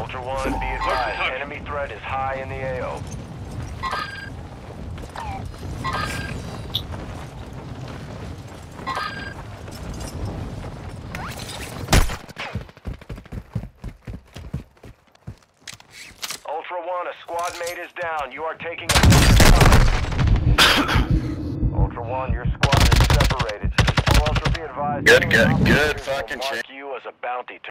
Ultra One, be advised, enemy threat is high in the AO. Ultra One, a squad mate is down. You are taking a Ultra One, your squad is separated. Ultra, be advised. Good fucking Mark you as a bounty target.